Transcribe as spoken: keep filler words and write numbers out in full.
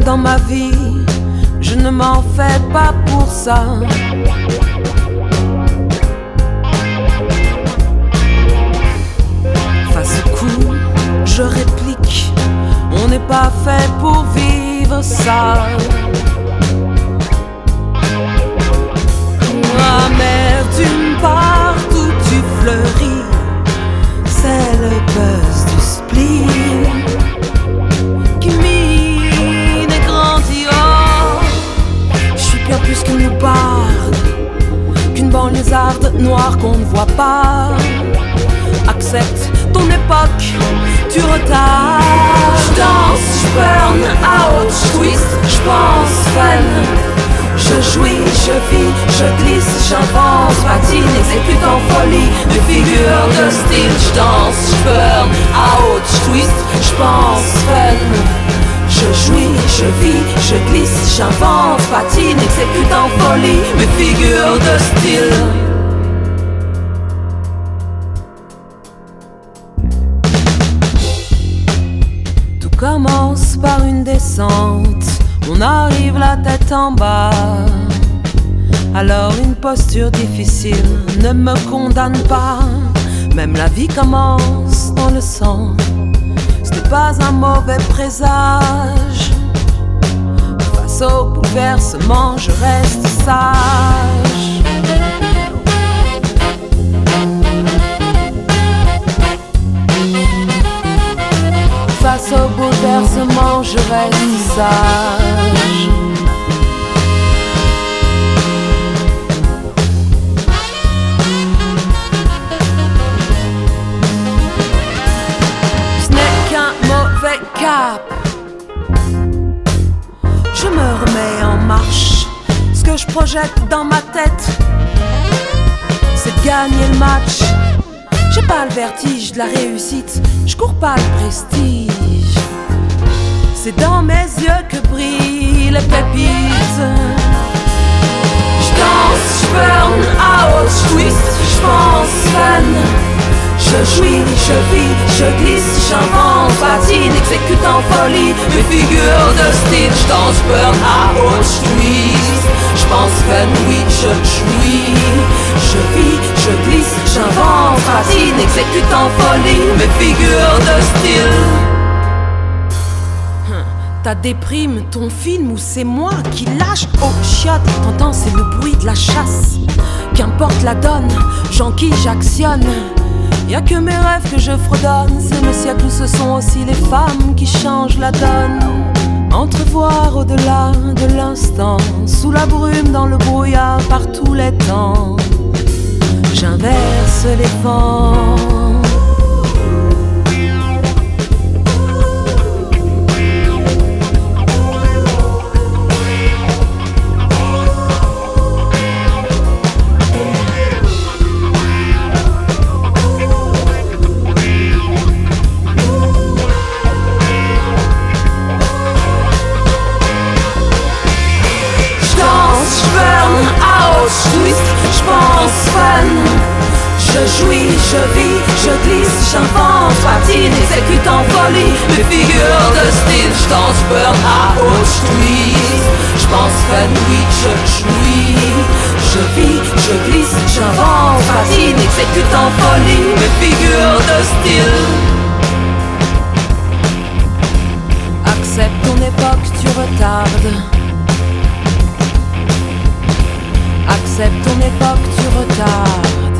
dans ma vie, je ne m'en fais pas pour ça. Face au coup, je réplique, on n'est pas fait pour vivre ça. Ma mère, d'une part où tu fleuris, c'est le buzz du spleen qui mine et grandit. Oh, je suis bien plus qu'une louparde, qu'une banlieusarde noire qu'on ne voit pas. Accepte ton époque, tu retardes. Je danse, je burn out, je twist, je pense fun. Je jouis, je vis, je glisse, j'avance, patine, exécute en folie mes figures de style. Je danse, je burn out, je twist, je pense fun. Je jouis, je vis, je glisse, j'avance, patine, exécute en folie mes figures de style. Tout commence par une descente, on arrive la tête en bas. Alors une posture difficile ne me condamne pas. Même la vie commence dans le sang, ce n'est pas un mauvais présage. Face au bouleversement, je reste sage. Face au bouleversement, je reste sage. Ce n'est qu'un mauvais cap. Je me remets en marche. Ce que je projette dans ma tête, c'est de gagner le match. J'ai pas le vertige de la réussite, je cours pas le prestige. C'est dans mes yeux que brillent les pépites. Je danse, je burn out, je twist, je pense fun. Je jouis, je vis, je glisse, j'invente, patine, exécute en folie mes figures de style. Je danse, je burn out, je twist, je pense fun, oui, je jouis. Je vis, je glisse, j'invente, patine, exécute en folie mes figures de style. Ta déprime, ton film ou c'est moi qui lâche au chiottes. T'entends, c'est le bruit de la chasse. Qu'importe la donne, j'enquille, j'actionne. Y'a que mes rêves que je fredonne. C'est le siècle où ce sont aussi les femmes qui changent la donne. Entrevoir au-delà de l'instant, sous la brume, dans le brouillard, par tous les temps. J'inverse les vents. Je jouis, je vis, je glisse, j'invente, patine, exécute en folie mes figures de style. Je danse, burn out, je twist, je pense fun, oui, je jouis. Je vis, je glisse, j'invente, patine, exécute en folie mes figures de style. Accepte ton époque, tu retardes. Accepte ton époque, tu retardes.